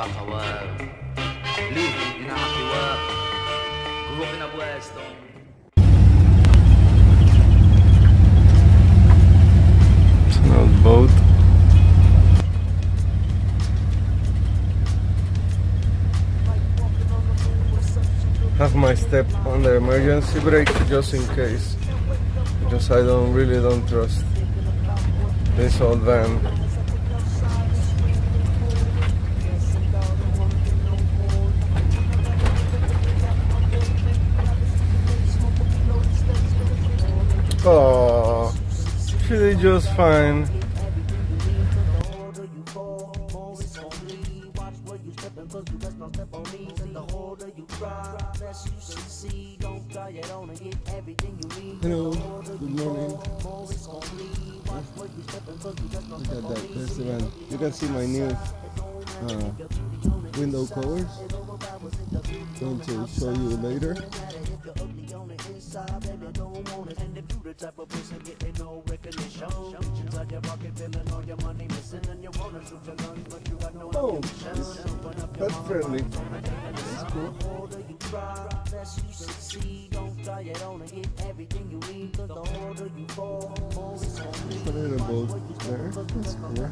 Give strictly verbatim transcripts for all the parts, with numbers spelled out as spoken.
back to work. Live in a happy work. Grew up in a West town. It's an old boat. Have my step on the emergency brake just in case, because I don't really don't trust this old van. Oh, she did just fine. Hello, good morning. Look at that, there's the van. You can see my new uh, window covers. Going to show you later. Oh, it's pet friendly. That's cool. There's a little boat there. That's cool.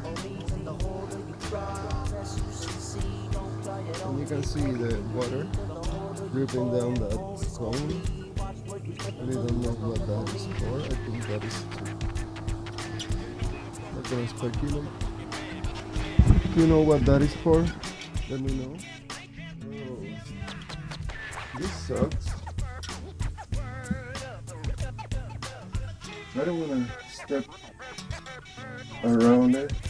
And you can see the water dripping down that cone. I really don't know what that is for. I think that is to... not gonna speculate. If you know what that is for, let me know. Oh, this sucks. I don't wanna step around it.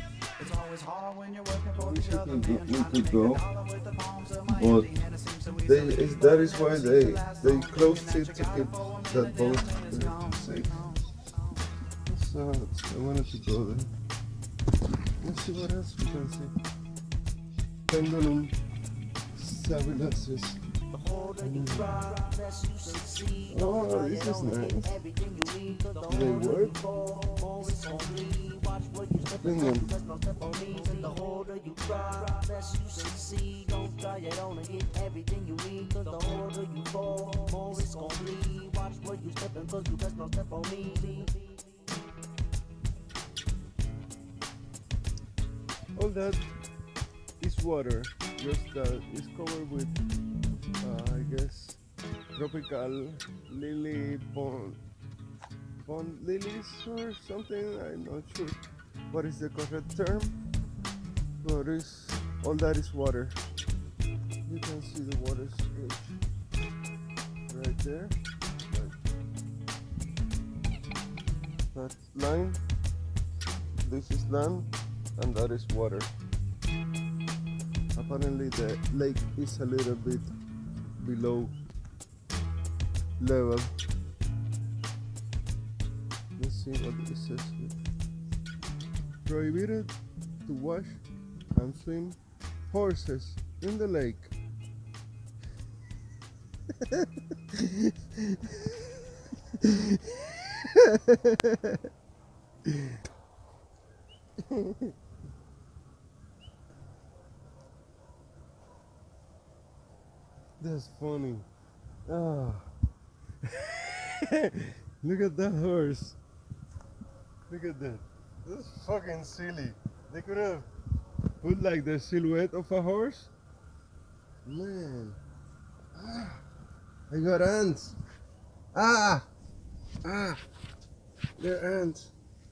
I wish I could go, we could go, but they, is, that is why they they closed it to keep that boat uh, safe. So I wanted to go there. Let's see what else we can see. Pendulum stabilizers. Oh, this is nice. Do they work? Bring them. All that is water, just that is covered with, uh, I guess, tropical lily pond, pond lilies or something. I'm not sure what is the correct term, but it's, all that is water. You can see the water streak right there. That's line, this is land, and that is water. Apparently the lake is a little bit below level. Let's see what it says here. Prohibited to wash and swim horses in the lake. That's funny. Ah. Look at that horse. Look at that. That's fucking silly. They could have put like the silhouette of a horse. Man. Ah. I got ants. Ah. Ah. They're ants.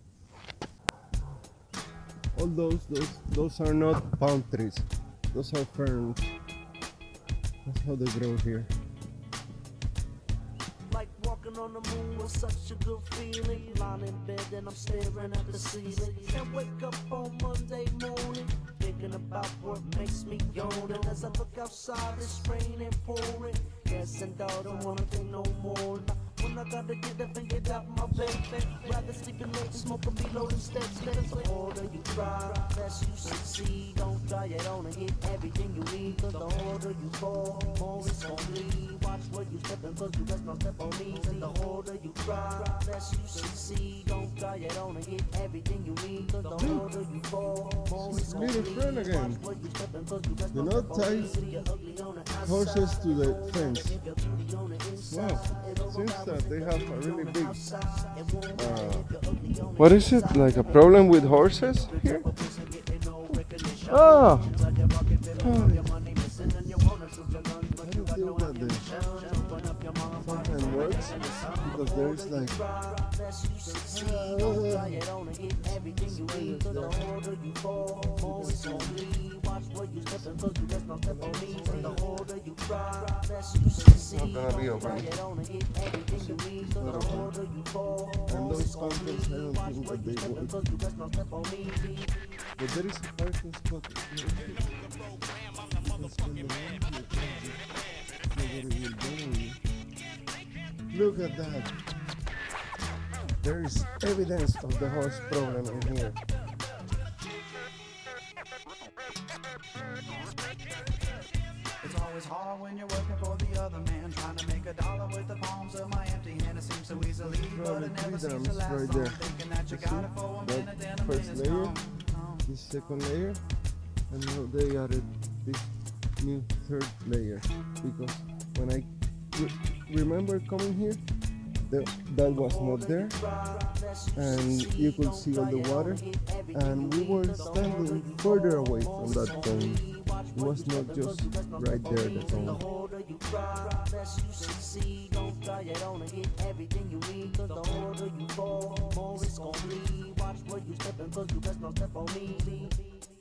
All those, those, those are not palm trees. Those are ferns. That's how they grow here. Like walking on the moon was such a good feeling. Lying in bed and I'm staring at the ceiling. Can't wake up on Monday morning thinking about what makes me yawn. And as I look outside, it's raining, pouring. Yes, and I don't wanna think no more. When I gotta get up and get out my bed, rather sleep in late and smoke and below the steps. The harder you try, less you succeed. Don't try it on and get everything you need. Cause the harder you fall, more it's gon' bleed. Watch where you steppin', cause you best not step on me. And the harder you try, less you succeed. Don't try it on and get everything you need. Cause the harder you fall, more it's gon' Little bleed. friend again. Do not tie horses to the fence. Wow, seems that they have a really big. Uh, what is it? Like a problem with horses here? Ah! Oh. I don't think that the sometimes works because there is like. Not gonna be open. And those contents, I don't think that they work. But there is a parking spot. Look at that. There is evidence of the horse problem in here. It's always hard when you're working for the other man, trying to make a dollar with the palms of my empty hand. It seems so easily, but it never seems to last right long. there. Thinking that you got it for a minute, then a First minute's layer, gone. this second layer, and now they added this new third layer because when I re remember coming here, the, that was not there, and you could see all the water, and we were standing further away from that cone. It was not just right there, the cone. More it's gon' bleed. Watch where you steppin', cause you best not step on me.